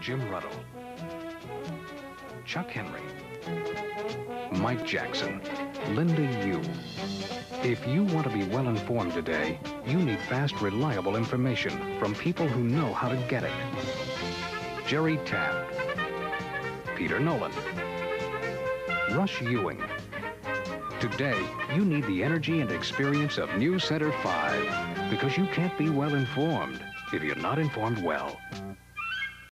Jim Ruddle, Chuck Henry, Mike Jackson, Linda Yu. If you want to be well informed today, you need fast, reliable information from people who know how to get it. Jerry Taft, Peter Nolan, Russ Ewing. Today, you need the energy and experience of NewsCenter5 because you can't be well informed if you're not informed well.